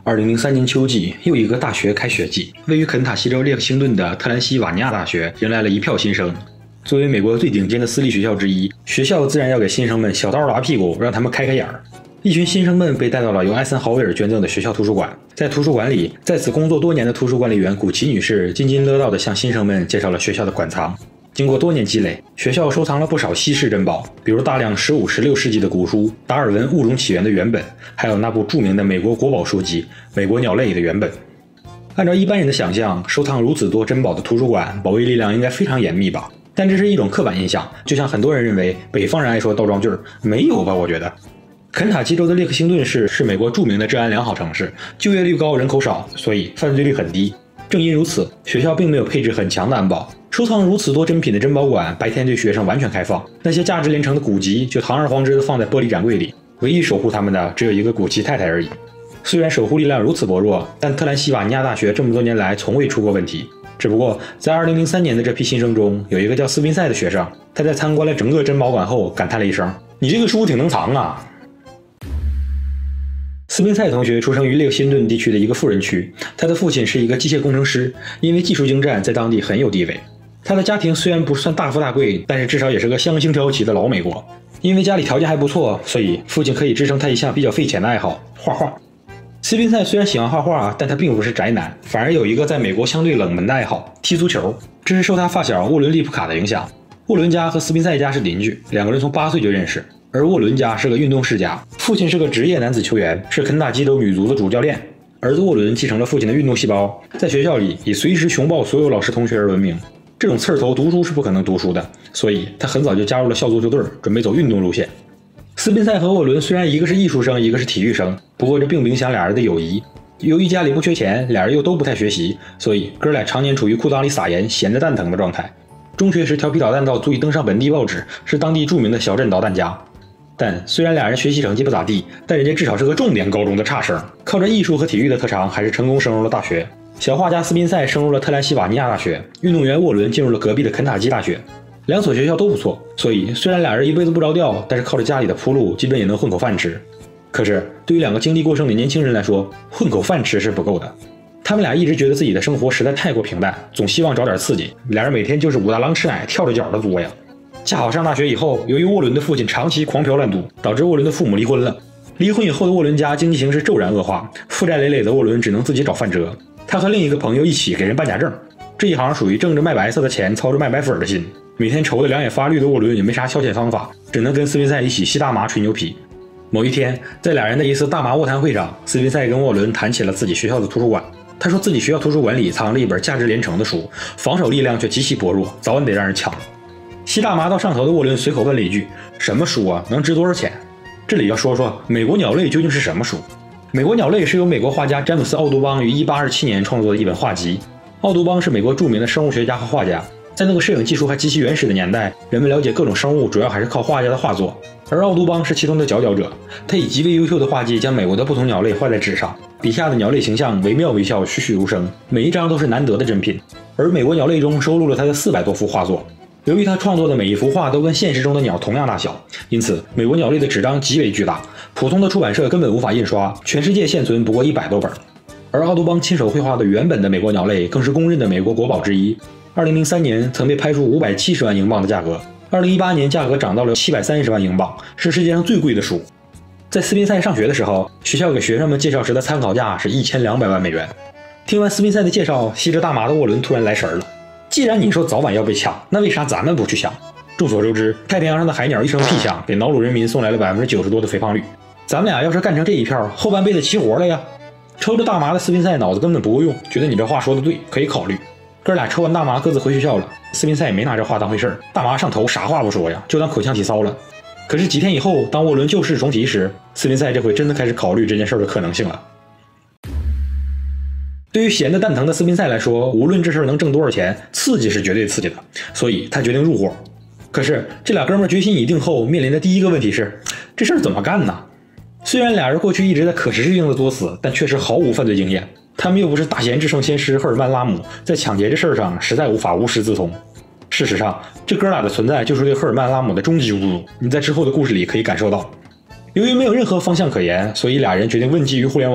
2003年秋季，又一个大学开学季，位于肯塔基州列克星顿的特兰西瓦尼亚大学迎来了一票新生。作为美国最顶尖的私立学校之一，学校自然要给新生们小刀拉屁股，让他们开开眼儿。一群新生们被带到了由艾森豪威尔捐赠的学校图书馆。在图书馆里，在此工作多年的图书管理员古奇女士津津乐道地向新生们介绍了学校的馆藏。经过多年积累，学校收藏了不少稀世珍宝，比如大量15、16世纪的古书，达尔文《物种起源》的原本，还有那部著名的美国国宝书籍《美国鸟类》的原本。按照一般人的想象，收藏如此多珍宝的图书馆，保卫力量应该非常严密吧？但这是一种刻板印象，就像很多人认为北方人爱说倒装句儿，没有吧？我觉得。肯塔基州的列克星顿市是美国著名的治安良好城市，就业率高，人口少，所以犯罪率很低。正因如此，学校并没有配置很强的安保。收藏如此多珍品的珍宝馆白天对学生完全开放，那些价值连城的古籍就堂而皇之地放在玻璃展柜里，唯一守护他们的只有一个古奇太太而已。虽然守护力量如此薄弱，但特兰西瓦尼亚大学这么多年来从未出过问题。只不过在2003年的这批新生中，有一个叫斯宾塞的学生，他在参观了整个珍宝馆后感叹了一声：“你这个书挺能藏啊！”斯宾塞同学出生于列克星顿地区的一个富人区，他的父亲是一个机械工程师，因为技术精湛，在当地很有地位。他的家庭虽然不算大富大贵，但是至少也是个香星挑起的老美国。因为家里条件还不错，所以父亲可以支撑他一项比较费钱的爱好——画画。斯宾塞虽然喜欢画画，但他并不是宅男，反而有一个在美国相对冷门的爱好——踢足球。这是受他发小沃伦·利普卡的影响。沃伦家和斯宾塞家是邻居，两个人从8岁就认识。而沃伦家是个运动世家，父亲是个职业男子球员，是肯塔基州女足的主教练。儿子沃伦继承了父亲的运动细胞，在学校里以随时熊抱所有老师同学而闻名。这种刺儿头读书是不可能读书的，所以他很早就加入了校足球队，准备走运动路线。斯宾塞和沃伦虽然一个是艺术生，一个是体育生，不过这并不影响俩人的友谊。由于家里不缺钱，俩人又都不太学习，所以哥俩常年处于裤裆里撒盐、闲着蛋疼的状态。中学时调皮捣蛋到足以登上本地报纸，是当地著名的小镇捣蛋家。但虽然俩人学习成绩不咋地，但人家至少是个重点高中的差生，靠着艺术和体育的特长，还是成功升入了大学。小画家斯宾塞升入了特兰西瓦尼亚大学，运动员沃伦进入了隔壁的肯塔基大学。两所学校都不错，所以虽然俩人一辈子不着调，但是靠着家里的铺路，基本也能混口饭吃。可是对于两个经历过剩的年轻人来说，混口饭吃是不够的。他们俩一直觉得自己的生活实在太过平淡，总希望找点刺激。俩人每天就是武大郎吃奶，跳着脚的作呀。恰好上大学以后，由于沃伦的父亲长期狂嫖滥赌，导致沃伦的父母离婚了。离婚以后的沃伦家经济形势骤然恶化，负债累累的沃伦只能自己找饭辙。他和另一个朋友一起给人办假证，这一行属于挣着卖白色的钱，操着卖白粉的心。每天愁得两眼发绿的沃伦也没啥消遣方法，只能跟斯宾塞一起吸大麻吹牛皮。某一天，在俩人的一次大麻卧谈会上，斯宾塞跟沃伦谈起了自己学校的图书馆。他说自己学校图书馆里藏了一本价值连城的书，防守力量却极其薄弱，早晚得让人抢。吸大麻到上头的沃伦随口问了一句：“什么书啊？能值多少钱？”这里要说说《美国鸟类》究竟是什么书。《美国鸟类》是由美国画家詹姆斯·奥杜邦于1827年创作的一本画集。奥杜邦是美国著名的生物学家和画家，在那个摄影技术还极其原始的年代，人们了解各种生物主要还是靠画家的画作，而奥杜邦是其中的佼佼者。他以极为优秀的画技将美国的不同鸟类画在纸上，笔下的鸟类形象惟妙惟肖，栩栩如生，每一张都是难得的珍品。而《美国鸟类》中收录了他的400多幅画作。由于他创作的每一幅画都跟现实中的鸟同样大小，因此美国鸟类的纸张极为巨大，普通的出版社根本无法印刷，全世界现存不过100多本。而奥杜邦亲手绘画的原本的美国鸟类更是公认的美国国宝之一。2003年曾被拍出570万英镑的价格，2018年价格涨到了730万英镑，是世界上最贵的书。在斯宾塞上学的时候，学校给学生们介绍时的参考价是1200万美元。听完斯宾塞的介绍，吸着大麻的沃伦突然来神了。既然你说早晚要被抢，那为啥咱们不去抢？众所周知，太平洋上的海鸟一声屁响，给瑙鲁人民送来了90%多的肥胖率。咱们俩要是干成这一票，后半辈子齐活了呀！抽着大麻的斯宾塞脑子根本不够用，觉得你这话说的对，可以考虑。哥俩抽完大麻各自回学校了，斯宾塞也没拿这话当回事儿，大麻上头啥话不说呀，就当口腔体操了。可是几天以后，当沃伦旧事重提时，斯宾塞这回真的开始考虑这件事的可能性了。对于闲得蛋疼的斯宾塞来说，无论这事儿能挣多少钱，刺激是绝对刺激的，所以他决定入伙。可是这俩哥们决心已定后，面临的第一个问题是，这事儿怎么干呢？虽然俩人过去一直在可持续性的作死，但确实毫无犯罪经验。他们又不是大贤至圣先师赫尔曼·拉姆，在抢劫这事儿上实在无法无师自通。事实上，这哥俩的存在就是对赫尔曼·拉姆的终极侮辱，你在之后的故事里可以感受到。由于没有任何方向可言，所以俩人决定问计于互联网。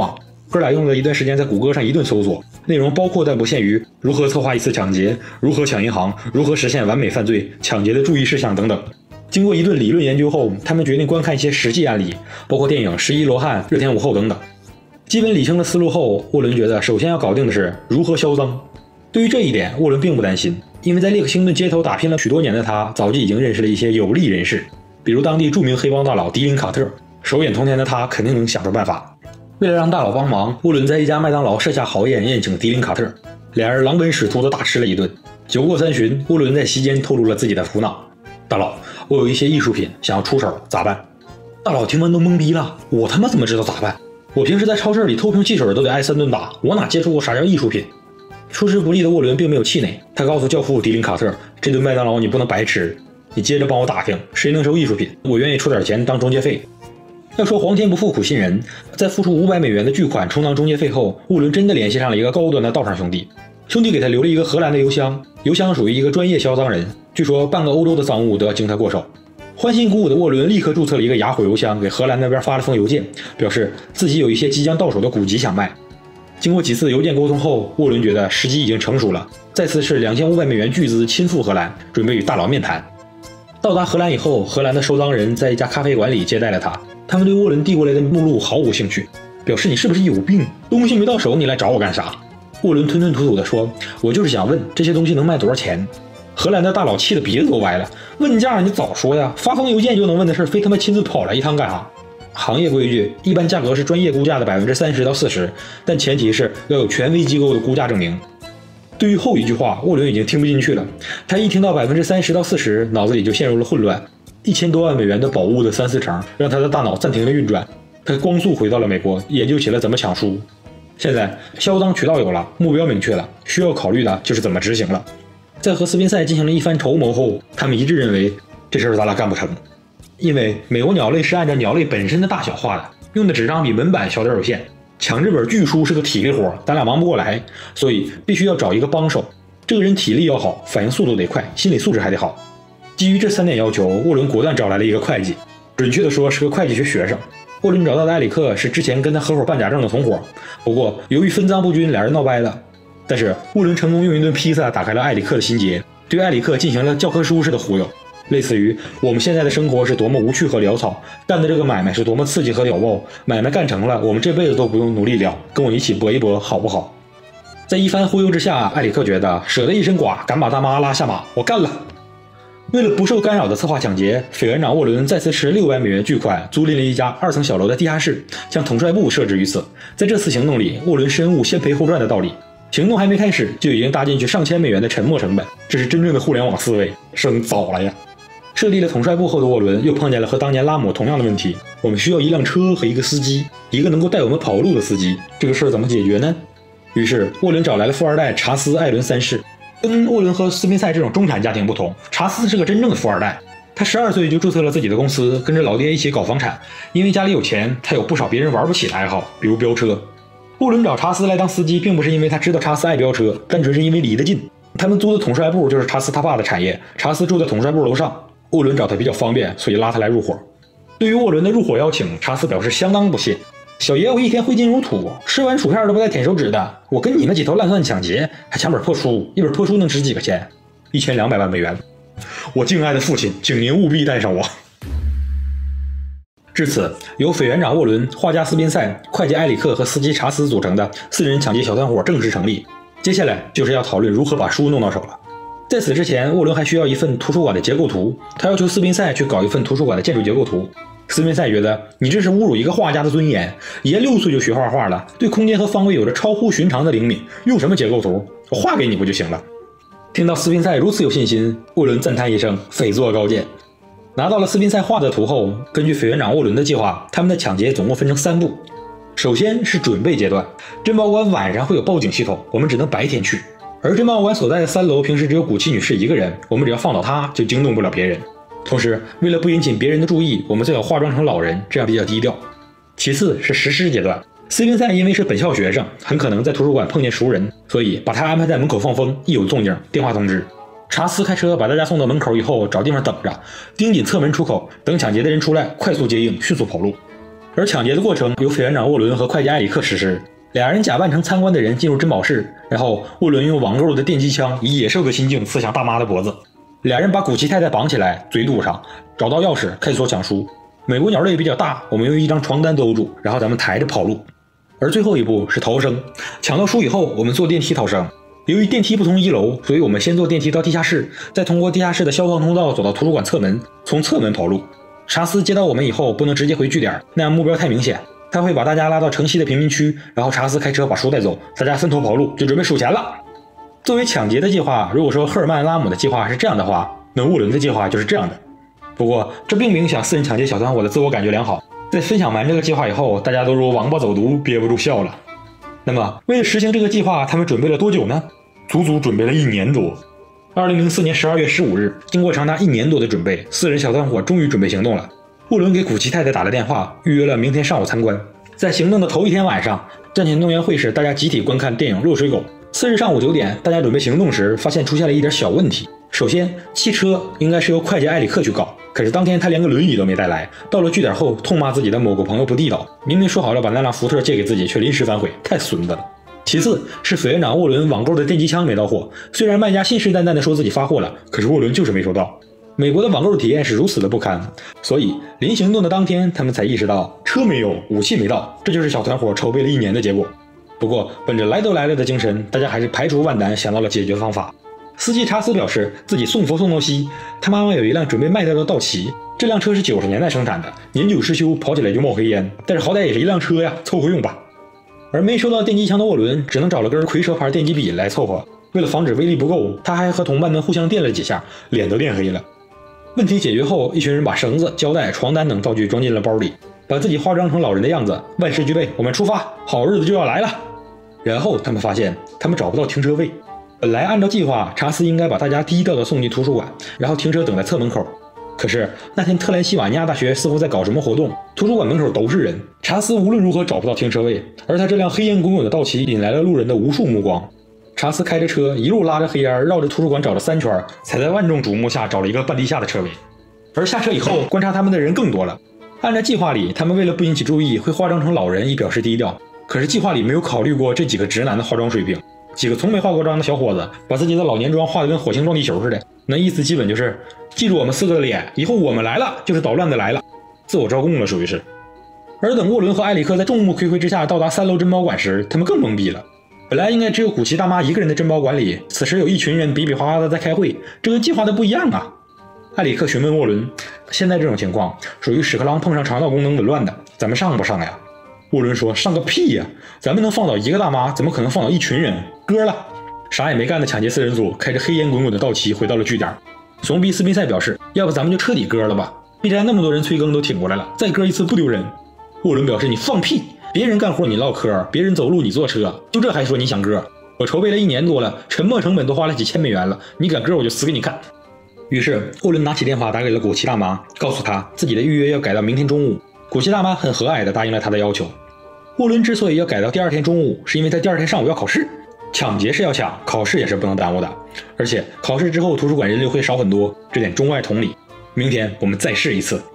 哥俩用了一段时间在谷歌上一顿搜索，内容包括但不限于如何策划一次抢劫、如何抢银行、如何实现完美犯罪、抢劫的注意事项等等。经过一顿理论研究后，他们决定观看一些实际案例，包括电影《十一罗汉》《热天午后》等等。基本理清了思路后，沃伦觉得首先要搞定的是如何销赃。对于这一点，沃伦并不担心，因为在列克星顿街头打拼了许多年的他，早就已经认识了一些有利人士，比如当地著名黑帮大佬迪林卡特。手眼通天的他肯定能想出办法。为了让大佬帮忙，沃伦在一家麦当劳设下豪宴宴请迪林卡特，俩人狼奔使突的大吃了一顿。酒过三巡，沃伦在席间透露了自己的苦恼：大佬，我有一些艺术品想要出手，咋办？大佬听完都懵逼了，我他妈怎么知道咋办？我平时在超市里偷瓶汽水都得挨3顿打，我哪接触过啥叫艺术品？出师不利的沃伦并没有气馁，他告诉教父迪林卡特，这顿麦当劳你不能白吃，你接着帮我打听谁能收艺术品，我愿意出点钱当中介费。要说皇天不负苦心人，在付出500美元的巨款充当中介费后，沃伦真的联系上了一个高端的道上兄弟。兄弟给他留了一个荷兰的邮箱，邮箱属于一个专业销赃人，据说半个欧洲的赃物都要经他过手。欢欣鼓舞的沃伦立刻注册了一个雅虎邮箱，给荷兰那边发了封邮件，表示自己有一些即将到手的古籍想卖。经过几次邮件沟通后，沃伦觉得时机已经成熟了，再次是2500美元巨资亲赴荷兰，准备与大佬面谈。到达荷兰以后，荷兰的收赃人在一家咖啡馆里接待了他，他们对沃伦递过来的目录毫无兴趣，表示你是不是有病，东西没到手你来找我干啥？沃伦吞吞吐吐地说，我就是想问这些东西能卖多少钱。荷兰的大佬气得鼻子都歪了，问价你早说呀，发封邮件就能问的事，非他妈亲自跑来一趟干啥？行业规矩，一般价格是专业估价的30%到40%，但前提是要有权威机构的估价证明。对于后一句话，沃伦已经听不进去了，他一听到30%到40%，脑子里就陷入了混乱。1000多万美元的宝物的3-4成，让他的大脑暂停了运转，他光速回到了美国，研究起了怎么抢书。现在销赃渠道有了，目标明确了，需要考虑的就是怎么执行了。在和斯宾塞进行了一番筹谋后，他们一致认为这事儿咱俩干不成，因为美国鸟类是按照鸟类本身的大小画的，用的纸张比文版小点有限，抢这本巨书是个体力活，咱俩忙不过来，所以必须要找一个帮手。这个人体力要好，反应速度得快，心理素质还得好。基于这3点要求，沃伦果断找来了一个会计，准确的说是个会计学学生。沃伦找到的埃里克是之前跟他合伙办假证的同伙，不过由于分赃不均，俩人闹掰了。但是沃伦成功用一顿披萨打开了埃里克的心结，对埃里克进行了教科书式的忽悠，类似于我们现在的生活是多么无趣和潦草，干的这个买卖是多么刺激和屌爆，买卖干成了，我们这辈子都不用努力了，跟我一起搏一搏好不好？在一番忽悠之下，埃里克觉得舍得一身剐，敢把大妈拉下马，我干了。为了不受干扰的策划抢劫，匪员长沃伦再次持600美元巨款租赁了一家2层小楼的地下室，将统帅部设置于此。在这次行动里，沃伦深悟先赔后赚的道理，行动还没开始就已经搭进去上千美元的沉没成本，这是真正的互联网思维，升早了呀！设立了统帅部后的沃伦又碰见了和当年拉姆同样的问题，我们需要一辆车和一个司机，一个能够带我们跑路的司机，这个事儿怎么解决呢？于是沃伦找来了富二代查斯·艾伦3世。跟沃伦和斯宾塞这种中产家庭不同，查斯是个真正的富二代。他12岁就注册了自己的公司，跟着老爹一起搞房产。因为家里有钱，他有不少别人玩不起的爱好，比如飙车。沃伦找查斯来当司机，并不是因为他知道查斯爱飙车，单纯是因为离得近。他们租的统帅部就是查斯他爸的产业，查斯住在统帅部楼上，沃伦找他比较方便，所以拉他来入伙。对于沃伦的入伙邀请，查斯表示相当不屑。小爷我一天挥金如土，吃完薯片都不带舔手指的，我跟你们几头烂蒜抢劫，还抢本破书，一本破书能值几个钱？1200万美元。我敬爱的父亲，请您务必带上我。至此，由匪员长沃伦、画家斯宾塞、会计埃里克和司机查斯组成的4人抢劫小团伙正式成立。接下来就是要讨论如何把书弄到手了。在此之前，沃伦还需要一份图书馆的结构图，他要求斯宾塞去搞一份图书馆的建筑结构图。斯宾塞觉得你这是侮辱一个画家的尊严，爷6岁就学画画了，对空间和方位有着超乎寻常的灵敏，用什么结构图？我画给你不就行了？听到斯宾塞如此有信心，沃伦赞叹一声，匪作高见。拿到了斯宾塞画的图后，根据匪员长沃伦的计划，他们的抢劫总共分成3步。首先是准备阶段，珍宝馆晚上会有报警系统，我们只能白天去。而珍宝馆所在的3楼平时只有古奇女士一个人，我们只要放倒她就惊动不了别人。同时，为了不引起别人的注意，我们最好化妆成老人，这样比较低调。其次是实施阶段，斯宾塞因为是本校学生，很可能在图书馆碰见熟人，所以把他安排在门口放风，一有动静电话通知。查斯开车把大家送到门口以后，找地方等着，盯紧侧门出口，等抢劫的人出来，快速接应，迅速跑路。而抢劫的过程由匪员长沃伦和会计埃里克实施。 俩人假扮成参观的人进入珍宝室，然后沃伦用网购的电击枪以野兽的心境刺向大妈的脖子。俩人把古奇太太绑起来，嘴堵上，找到钥匙开锁抢书。美国鸟类比较大，我们用一张床单兜住，然后咱们抬着跑路。而最后一步是逃生，抢到书以后，我们坐电梯逃生。由于电梯不通1楼，所以我们先坐电梯到地下室，再通过地下室的消防通道走到图书馆侧门，从侧门跑路。查斯接到我们以后不能直接回据点，那样目标太明显，他会把大家拉到城西的贫民区，然后查斯开车把书带走，大家分头跑路，就准备数钱了。作为抢劫的计划，如果说赫尔曼·拉姆的计划是这样的话，那沃伦的计划就是这样的。不过这并不影响4人抢劫小团伙的自我感觉良好。在分享完这个计划以后，大家都如王八走毒，憋不住笑了。那么为了实行这个计划，他们准备了多久呢？足足准备了1年多。2004年12月15日，经过长达1年多的准备，4人小团伙终于准备行动了。沃伦给古奇太太打了电话，预约了明天上午参观。在行动的头一天晚上，战前动员会时，大家集体观看电影《落水狗》。4日上午9点，大家准备行动时，发现出现了一点小问题。首先，汽车应该是由会计埃里克去搞，可是当天他连个轮椅都没带来，到了据点后痛骂自己的某个朋友不地道，明明说好了把那辆福特借给自己，却临时反悔，太损的了。其次是副院长沃伦网购的电击枪没到货，虽然卖家信誓旦旦地说自己发货了，可是沃伦就是没收到。美国的网购体验是如此的不堪，所以临行动的当天，他们才意识到车没有，武器没到，这就是小团伙筹备了1年的结果。不过本着来都来了的精神，大家还是排除万难想到了解决方法。司机查斯表示自己送佛送到西，他妈妈有一辆准备卖掉的道奇，这辆车是90年代生产的，年久失修，跑起来就冒黑烟，但是好歹也是一辆车呀，凑合用吧。而没收到电击枪的沃伦只能找了根蝰蛇牌电击笔来凑合，为了防止威力不够，他还和同伴们互相电了几下，脸都练黑了。问题解决后，一群人把绳子、胶带、床单等道具装进了包里，把自己化妆成老人的样子，万事俱备，我们出发，好日子就要来了。然后他们发现他们找不到停车位。本来按照计划，查斯应该把大家低调地送进图书馆，然后停车等在侧门口。可是那天特兰西瓦尼亚大学似乎在搞什么活动，图书馆门口都是人，查斯无论如何找不到停车位，而他这辆黑烟滚滚的道奇引来了路人的无数目光。查斯开着车一路拉着黑烟，绕着图书馆找了3圈，才在万众瞩目下找了一个半地下的车位。而下车以后，观察他们的人更多了。按照计划里，他们为了不引起注意，会化妆成老人以表示低调。可是计划里没有考虑过这几个直男的化妆水平。几个从没化过妆的小伙子把自己的老年妆画得跟火星撞地球似的，那意思基本就是记住我们4个的脸，以后我们来了就是捣乱的来了，自我招供了属于是。而等沃伦和埃里克在众目睽睽之下到达3楼珍宝馆时，他们更懵逼了。本来应该只有古奇大妈一个人的珍宝馆里，此时有一群人比比划划的在开会，这跟计划的不一样啊。埃里克询问沃伦，现在这种情况属于屎壳郎碰上肠道功能紊乱的，咱们上不上呀？沃伦说，上个屁呀，咱们能放倒一个大妈，怎么可能放倒一群人？割了。啥也没干的抢劫4人组开着黑烟滚滚的道奇回到了据点。怂逼斯宾塞表示，要不咱们就彻底割了吧，必然那么多人催更都挺过来了，再割一次不丢人。沃伦表示，你放屁，别人干活你唠嗑，别人走路你坐车，就这还说你想割？我筹备了1年多了，沉没成本都花了几千美元了，你敢割我就死给你看。于是沃伦拿起电话打给了古奇大妈，告诉她自己的预约要改到明天中午。古奇大妈很和蔼地答应了他的要求。沃伦之所以要改到第2天中午，是因为他第2天上午要考试。抢劫是要抢，考试也是不能耽误的，而且考试之后图书馆人流会少很多，这点中外同理。明天我们再试一次。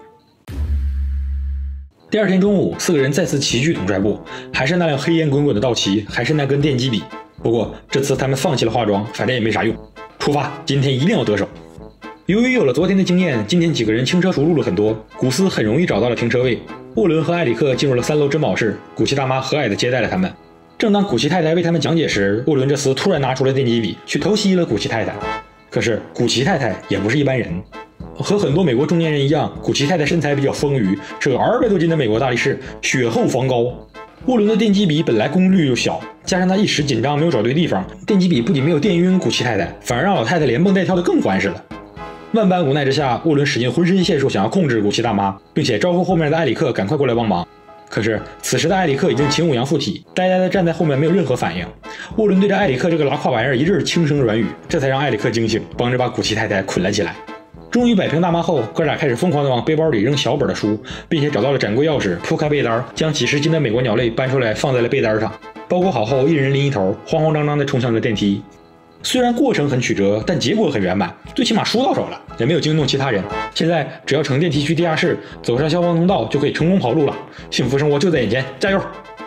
第2天中午，4个人再次齐聚统帅部，还是那辆黑烟滚滚的道奇，还是那根电击笔。不过这次他们放弃了化妆，反正也没啥用。出发，今天一定要得手。由于有了昨天的经验，今天几个人轻车熟路了很多，古斯很容易找到了停车位。沃伦和埃里克进入了3楼珍宝室，古奇大妈和蔼地接待了他们。正当古奇太太为他们讲解时，沃伦这厮突然拿出了电击笔去偷袭了古奇太太。可是古奇太太也不是一般人，和很多美国中年人一样，古奇太太身材比较丰腴，是个200多斤的美国大力士，雪厚防高。沃伦的电击笔本来功率就小，加上他一时紧张没有找对地方，电击笔不仅没有电晕古奇太太，反而让老太太连蹦带跳的更欢实了。万般无奈之下，沃伦使尽浑身解数想要控制古奇大妈，并且招呼后面的埃里克赶快过来帮忙。可是此时的埃里克已经秦舞阳附体，呆呆地站在后面没有任何反应。沃伦对着埃里克这个拉胯玩意儿一阵轻声软语，这才让埃里克惊醒，帮着把古奇太太捆了起来。终于摆平大妈后，哥俩开始疯狂地往背包里扔小本的书，并且找到了展柜钥匙，铺开被单，将几十斤的美国鸟类搬出来放在了被单上，包裹好后，一人拎一头，慌慌张张地冲向了电梯。虽然过程很曲折，但结果很圆满，最起码书到手了，也没有惊动其他人。现在只要乘电梯去地下室，走上消防通道，就可以成功跑路了。幸福生活就在眼前，加油！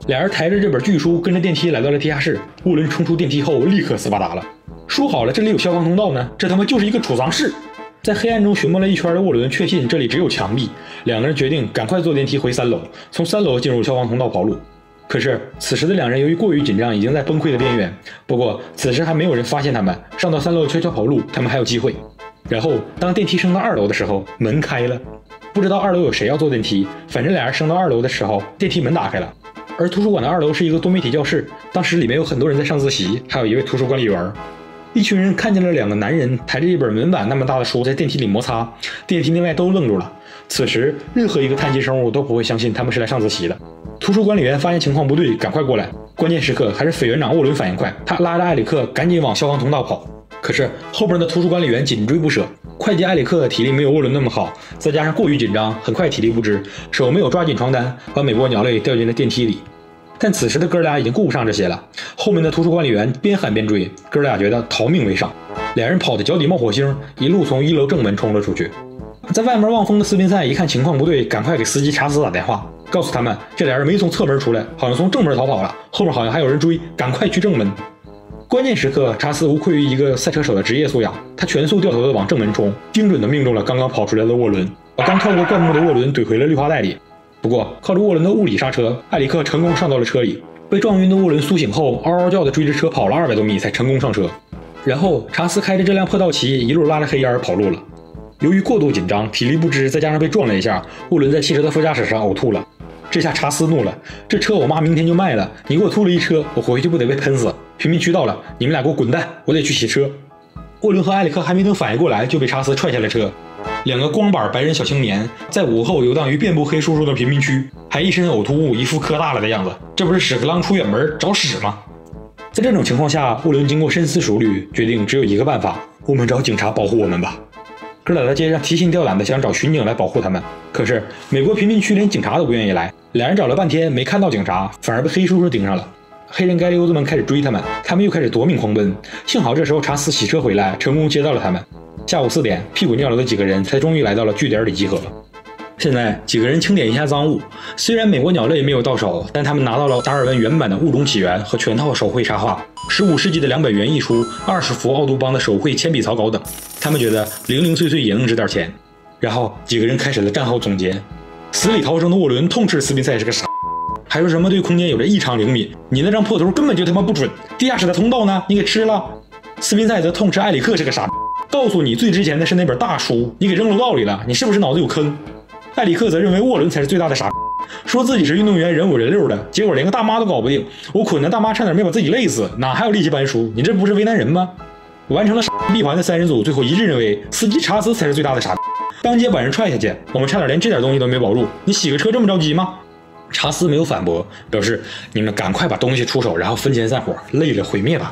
俩人抬着这本巨书，跟着电梯来到了地下室。沃伦冲出电梯后，立刻斯巴达了。说好了，这里有消防通道呢，这他妈就是一个储藏室。在黑暗中寻摸了一圈的沃伦确信这里只有墙壁，两个人决定赶快坐电梯回3楼，从3楼进入消防通道跑路。可是此时的两人由于过于紧张，已经在崩溃的边缘。不过此时还没有人发现他们，上到3楼悄悄跑路，他们还有机会。然后当电梯升到2楼的时候，门开了，不知道2楼有谁要坐电梯，反正俩人升到2楼的时候，电梯门打开了。而图书馆的2楼是一个多媒体教室，当时里面有很多人在上自习，还有一位图书管理员。一群人看见了两个男人抬着一本门板那么大的书在电梯里摩擦，电梯内外都愣住了。此时任何一个碳基生物都不会相信他们是来上自习的。图书管理员发现情况不对，赶快过来。关键时刻还是匪园长沃伦反应快，他拉着埃里克赶紧往消防通道跑。可是后边的图书管理员紧追不舍，会计埃里克体力没有沃伦那么好，再加上过于紧张，很快体力不支，手没有抓紧床单，把美国鸟类掉进了电梯里。但此时的哥俩已经顾不上这些了，后面的图书管理员边喊边追，哥俩觉得逃命为上，两人跑得脚底冒火星，一路从1楼正门冲了出去。在外面望风的斯宾塞一看情况不对，赶快给司机查斯打电话，告诉他们这俩人没从侧门出来，好像从正门逃跑了，后面好像还有人追，赶快去正门。关键时刻，查斯无愧于一个赛车手的职业素养，他全速掉头的往正门冲，精准的命中了刚刚跑出来的沃伦，把刚跳过灌木的沃伦怼回了绿化带里。不过靠着沃伦的物理刹车，埃里克成功上到了车里。被撞晕的沃伦苏醒后，嗷嗷叫的追着车跑了200多米才成功上车。然后查斯开着这辆破道奇一路拉着黑烟跑路了。由于过度紧张，体力不支，再加上被撞了一下，沃伦在汽车的副驾驶上呕吐了。这下查斯怒了，这车我妈明天就卖了，你给我吐了一车，我回去不得被喷死？贫民区到了，你们俩给我滚蛋，我得去洗车。沃伦和埃里克还没等反应过来，就被查斯踹下了车。两个光板白人小青年在午后游荡于遍布黑叔叔的贫民区，还一身呕吐物，一副磕大了的样子，这不是屎壳郎出远门找屎吗？在这种情况下，沃伦经过深思熟虑，决定只有一个办法，我们找警察保护我们吧。哥俩在街上提心吊胆的想找巡警来保护他们，可是美国贫民区连警察都不愿意来，两人找了半天没看到警察，反而被黑叔叔盯上了。黑人街溜子们开始追他们，他们又开始夺命狂奔。幸好这时候查斯洗车回来，成功接到了他们。下午4点，屁滚尿流的几个人才终于来到了据点里集合。现在几个人清点一下赃物，虽然美国鸟类没有到手，但他们拿到了达尔文原版的《物种起源》和全套手绘插画、15世纪的200元一书、20幅奥杜邦的手绘铅笔草稿等。他们觉得零零碎碎也能值点钱。然后几个人开始了战后总结。死里逃生的沃伦痛斥斯宾塞是个傻，还说什么对空间有着异常灵敏，你那张破头根本就他妈不准，地下室的通道呢，你给吃了。斯宾塞则痛斥埃里克是个傻，告诉你最值钱的是那本大书，你给扔楼道里了，你是不是脑子有坑？埃里克则认为沃伦才是最大的傻，说自己是运动员，人五人六的，结果连个大妈都搞不定，我捆的大妈差点没把自己累死，哪还有力气搬书？你这不是为难人吗？完成了傻闭环的3人组最后一致认为司机查斯才是最大的傻，当街把人踹下去，我们差点连这点东西都没保住，你洗个车这么着急吗？查斯没有反驳，表示你们赶快把东西出手，然后分钱散伙，累了毁灭吧。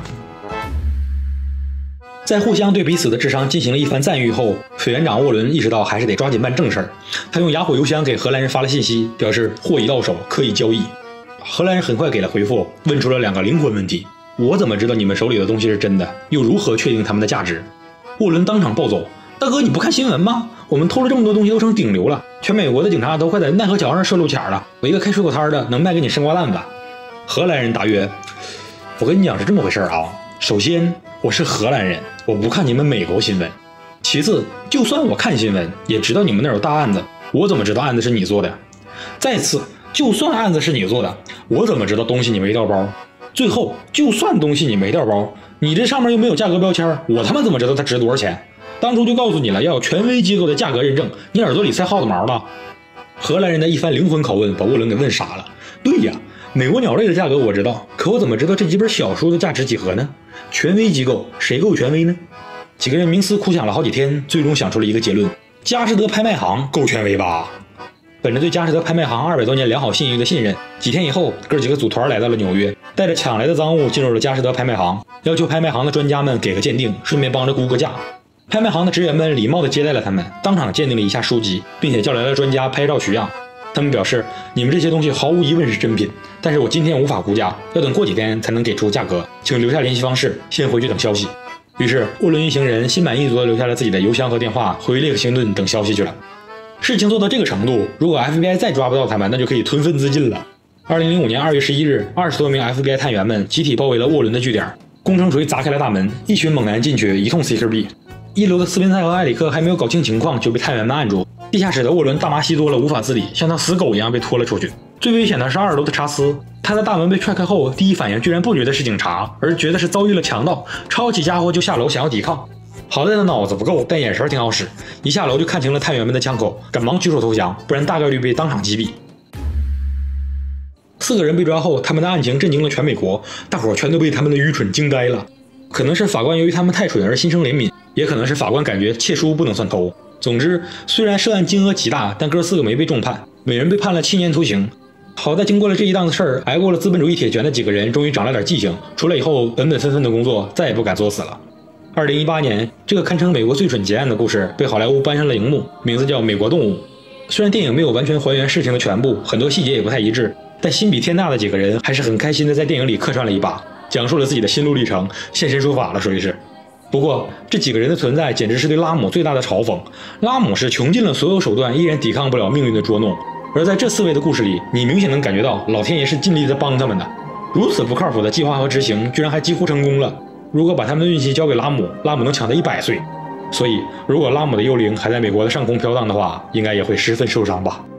在互相对彼此的智商进行了一番赞誉后，委员长沃伦意识到还是得抓紧办正事儿。他用哑火邮箱给荷兰人发了信息，表示货已到手，可以交易。荷兰人很快给了回复，问出了2个灵魂问题：我怎么知道你们手里的东西是真的？又如何确定它们的价值？沃伦当场暴走：大哥，你不看新闻吗？我们偷了这么多东西都成顶流了，全美国的警察都快在奈何桥上设路卡了，我一个开水果摊的能卖给你生瓜蛋吧？荷兰人答曰：我跟你讲是这么回事啊，首先我是荷兰人，我不看你们美国新闻。其次，就算我看新闻，也知道你们那有大案子，我怎么知道案子是你做的？再次，就算案子是你做的，我怎么知道东西你没调包？最后，就算东西你没调包，你这上面又没有价格标签，我他妈怎么知道它值多少钱？当初就告诉你了，要有权威机构的价格认证，你耳朵里塞耗子毛了？荷兰人的一番灵魂拷问把沃伦给问傻了。对呀，美国鸟类的价格我知道，可我怎么知道这几本小书的价值几何呢？权威机构谁够权威呢？几个人冥思苦想了好几天，最终想出了一个结论：佳士得拍卖行够权威吧？本着对佳士得拍卖行200多年良好信誉的信任，几天以后，哥几个组团来到了纽约，带着抢来的赃物进入了佳士得拍卖行，要求拍卖行的专家们给个鉴定，顺便帮着估个价。拍卖行的职员们礼貌地接待了他们，当场鉴定了一下书籍，并且叫来了专家拍照取样。他们表示，你们这些东西毫无疑问是真品，但是我今天无法估价，要等过几天才能给出价格，请留下联系方式，先回去等消息。于是沃伦一行人心满意足地留下了自己的邮箱和电话，回列克星顿等消息去了。事情做到这个程度，如果 FBI 再抓不到他们，那就可以吞粪自尽了。 2005年2月11日，20多名 FBI 探员们集体包围了沃伦的据点，工程锤砸开了大门，一群猛男进去一通 CQB。1楼的斯宾塞和埃里克还没有搞清情况就被探员们按住。地下室的沃伦大麻吸多了无法自理，像条死狗一样被拖了出去。最危险的是2楼的查斯，他的大门被踹开后，第一反应居然不觉得是警察，而觉得是遭遇了强盗，抄起家伙就下楼想要抵抗。好在他脑子不够，但眼神挺好使，一下楼就看清了探员们的枪口，赶忙举手投降，不然大概率被当场击毙。4个人被抓后，他们的案情震惊了全美国，大伙全都被他们的愚蠢惊呆了。可能是法官由于他们太蠢而心生怜悯，也可能是法官感觉窃书不能算偷。总之，虽然涉案金额极大，但哥4个没被重判，每人被判了7年徒刑。好在经过了这一档子事儿，挨过了资本主义铁拳的几个人终于长了点记性，出来以后本本分分的工作，再也不敢作死了。2018年，这个堪称美国最蠢结案的故事被好莱坞搬上了荧幕，名字叫《美国动物》。虽然电影没有完全还原事情的全部，很多细节也不太一致，但心比天大的几个人还是很开心的在电影里客串了一把，讲述了自己的心路历程，现身说法了，属于是。不过这几个人的存在简直是对拉姆最大的嘲讽。拉姆是穷尽了所有手段，依然抵抗不了命运的捉弄。而在这4位的故事里，你明显能感觉到老天爷是尽力在帮他们的。如此不靠谱的计划和执行，居然还几乎成功了。如果把他们的运气交给拉姆，拉姆能抢到100岁。所以，如果拉姆的幽灵还在美国的上空飘荡的话，应该也会十分受伤吧。